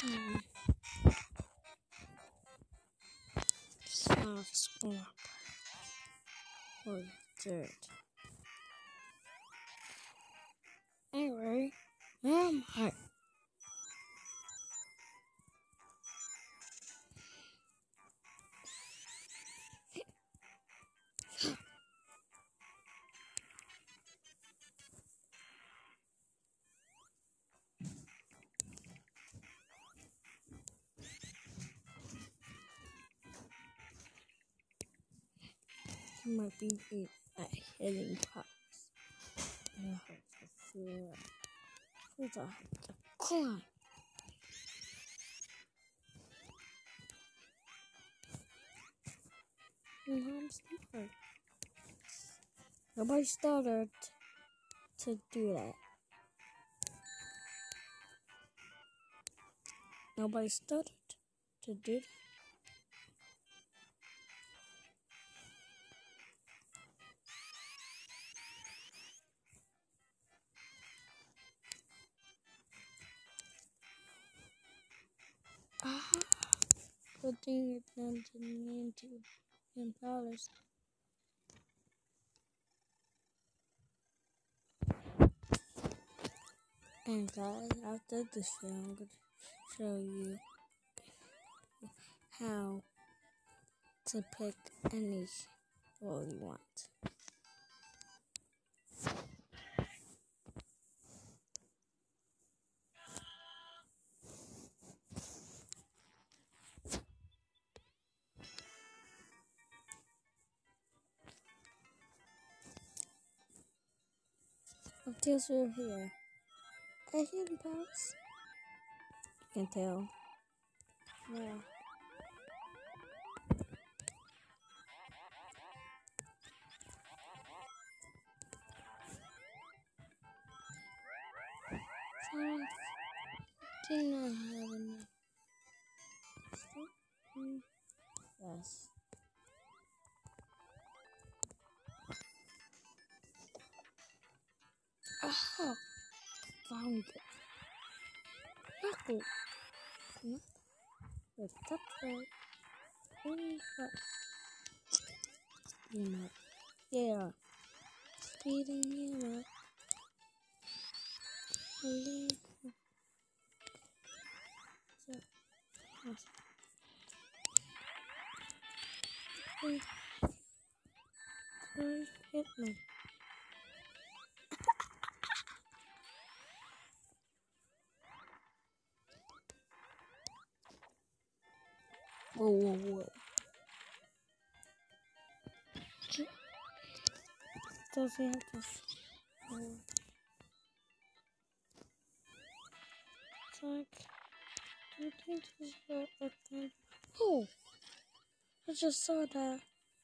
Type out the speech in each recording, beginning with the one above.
Small swamp or dirt. Anyway, where am I? It might be a hidden box. I have to feel it. First, I have to climb. I'm smart. Nobody started to do that. Nobody started to do that. Aha! Good thing it turned into $10. And guys, after this video, I'm going to show you how to pick any role you want. Until we're here, £18. You can tell. Yeah. Yes. Oh, found it. Knuckle. With cutthroat. Yeah. Speeding him up. Hit me. Whoa. Does he have this? It's like, do you think this is a thing? Oh, I just saw that.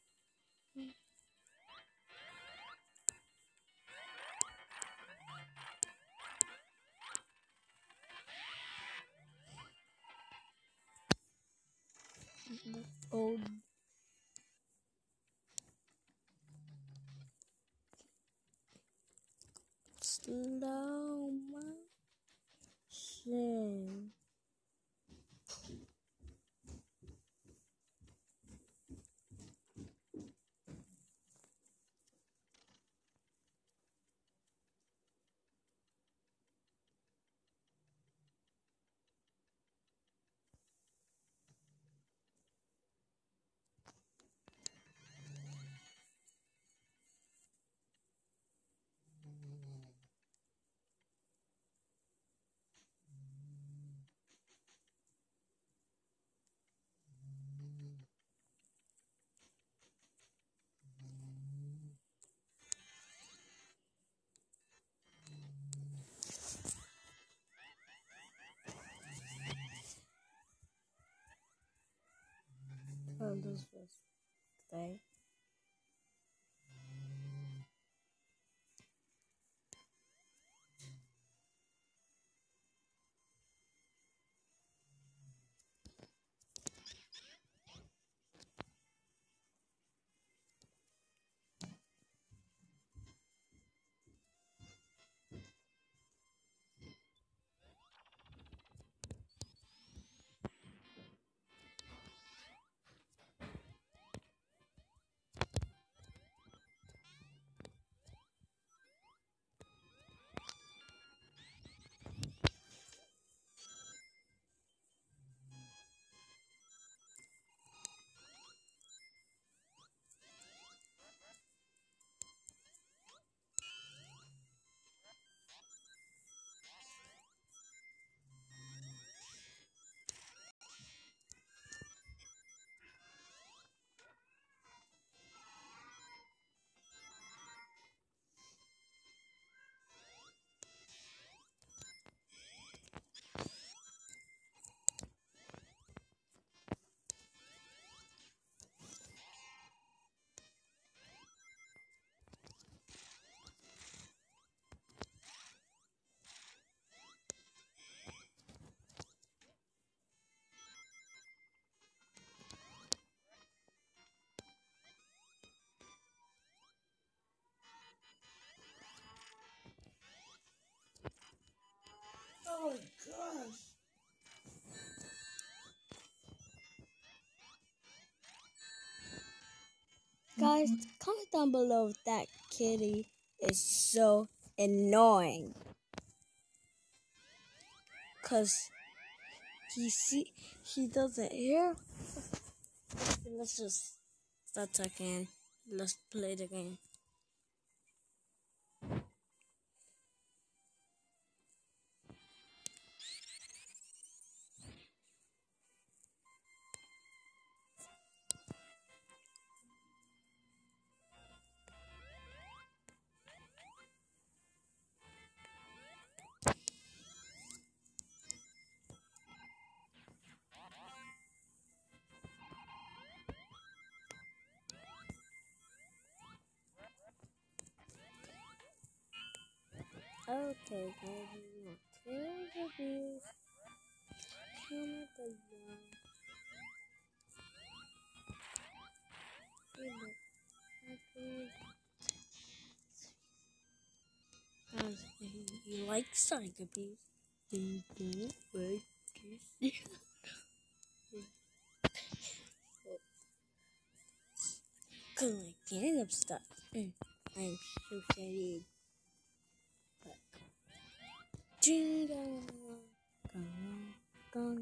Oh. Slow motion. Oh, this was today. Oh my gosh. Guys, comment down below if that kitty is so annoying. Cause he doesn't hear. Let's just start talking. Let's play the game. Okay, guys, we want to reviews. Comment below. Guys, if you like Psychopaths, then don't forget to cause I can't stop. I'm so sorry. Ding dong, gong,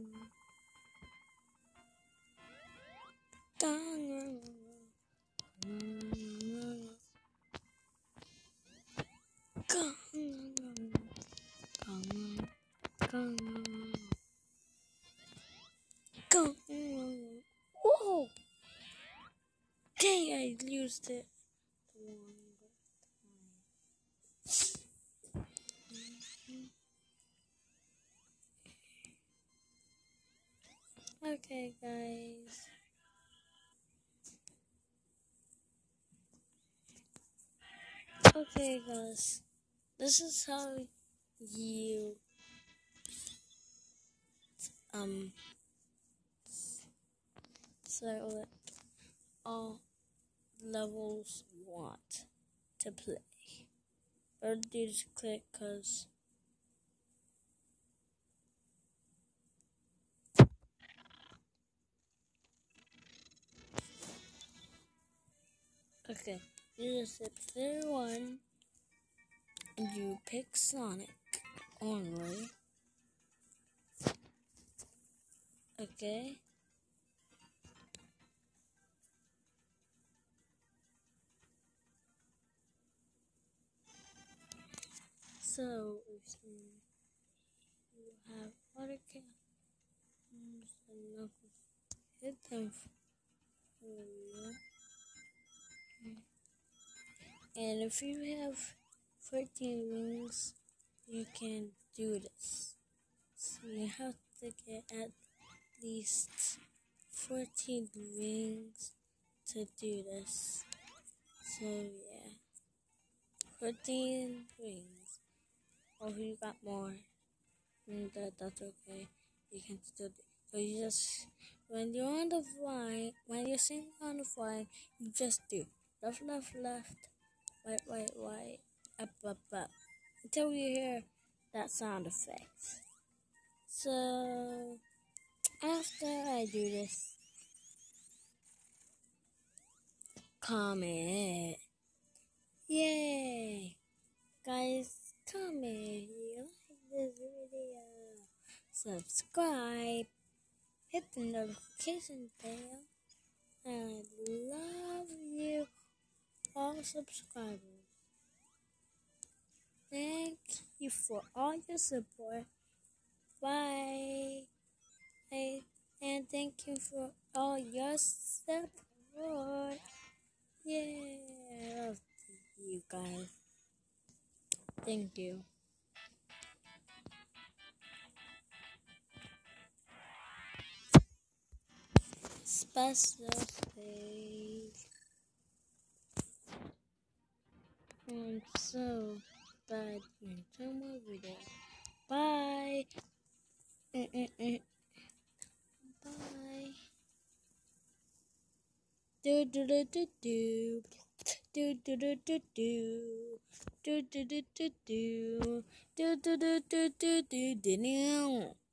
gong, gong. Whoa! Dang, I used it. Okay, guys. Okay, guys. This is how you select all levels you want to play. Or do just click cause okay. You just hit clear one and you pick Sonic only. Okay. So if you have other characters and Knuckles, hit them for you. And if you have 14 wings, you can do this. So you have to get at least 14 wings to do this. So yeah, 14 wings. Or if you got more, that's okay. You can still do. So you just when you're on the fly, when you're sitting on the fly, you just do left, left, left, right, up, until you hear that sound effect. So after I do this, comment. Yay! Guys, comment. You like this video. Subscribe. Hit the notification bell. And I love you all subscribers. Thank you for all your support. Bye. And thank you for all your support. Yeah, I love you guys. Thank you. Special stage. I'm so glad you enjoyed my video. Bye. Bye. Do. do do do do do do do do do do do do do do do do do.